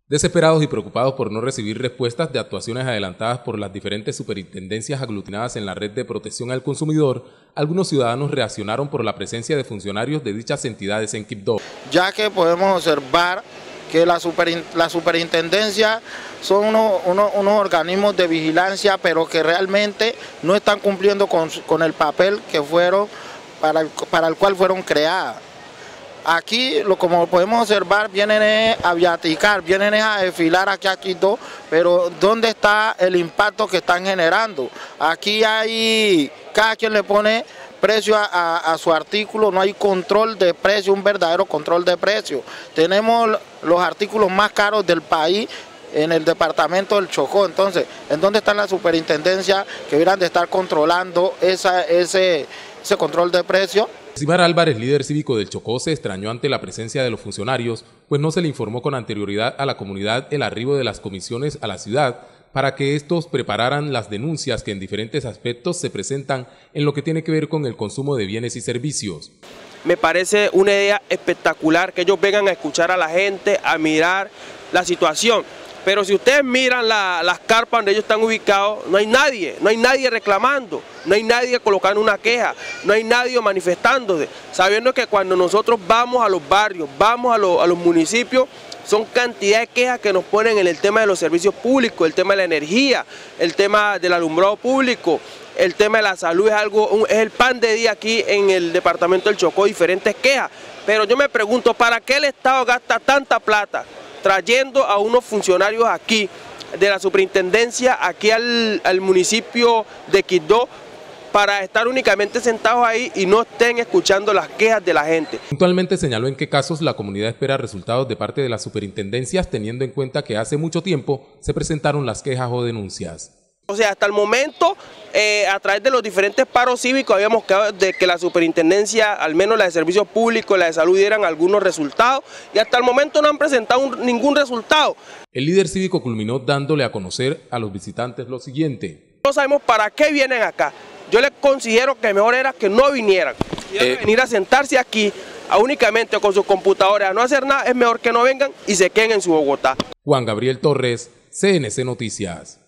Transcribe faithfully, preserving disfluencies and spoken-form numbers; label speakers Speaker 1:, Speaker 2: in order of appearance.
Speaker 1: Desesperados y preocupados por no recibir respuestas de actuaciones adelantadas por las diferentes superintendencias aglutinadas en la red de protección al consumidor, algunos ciudadanos reaccionaron por la presencia de funcionarios de dichas entidades en Quibdó.
Speaker 2: Ya que podemos observar que la, super, la superintendencia son unos, unos, unos organismos de vigilancia, pero que realmente no están cumpliendo con, con el papel que fueron para el, para el cual fueron creadas. Aquí, lo, como podemos observar, vienen a viaticar, vienen a desfilar aquí a Quibdó, pero ¿dónde está el impacto que están generando? Aquí hay, cada quien le pone precio a, a, a su artículo, no hay control de precio, un verdadero control de precio. Tenemos los artículos más caros del país en el departamento del Chocó. Entonces, ¿en dónde está la superintendencia que hubieran de estar controlando esa, ese, ese control de precio?
Speaker 1: Yosimar Álvarez, líder cívico del Chocó, se extrañó ante la presencia de los funcionarios, pues no se le informó con anterioridad a la comunidad el arribo de las comisiones a la ciudad para que estos prepararan las denuncias que en diferentes aspectos se presentan en lo que tiene que ver con el consumo de bienes y servicios.
Speaker 3: Me parece una idea espectacular que ellos vengan a escuchar a la gente, a mirar la situación. Pero si ustedes miran la, las carpas donde ellos están ubicados, no hay nadie, no hay nadie reclamando, no hay nadie colocando una queja, no hay nadie manifestándose, sabiendo que cuando nosotros vamos a los barrios, vamos a, lo, a los municipios, son cantidad de quejas que nos ponen en el tema de los servicios públicos, el tema de la energía, el tema del alumbrado público, el tema de la salud, es, algo, es el pan de día aquí en el departamento del Chocó, diferentes quejas. Pero yo me pregunto, ¿para qué el Estado gasta tanta plata trayendo a unos funcionarios aquí, de la superintendencia, aquí al, al municipio de Quibdó, para estar únicamente sentados ahí y no estén escuchando las quejas de la gente?
Speaker 1: Puntualmente señaló en qué casos la comunidad espera resultados de parte de las superintendencias, teniendo en cuenta que hace mucho tiempo se presentaron las quejas o denuncias.
Speaker 3: O sea, hasta el momento, eh, a través de los diferentes paros cívicos, habíamos quedado de que la superintendencia, al menos la de servicios públicos, la de salud, dieran algunos resultados, y hasta el momento no han presentado un, ningún resultado.
Speaker 1: El líder cívico culminó dándole a conocer a los visitantes lo siguiente.
Speaker 3: No sabemos para qué vienen acá. Yo les considero que mejor era que no vinieran. Si eh, venir a sentarse aquí, a únicamente con sus computadores, a no hacer nada, es mejor que no vengan y se queden en su Bogotá.
Speaker 1: Juan Gabriel Torres, C N C Noticias.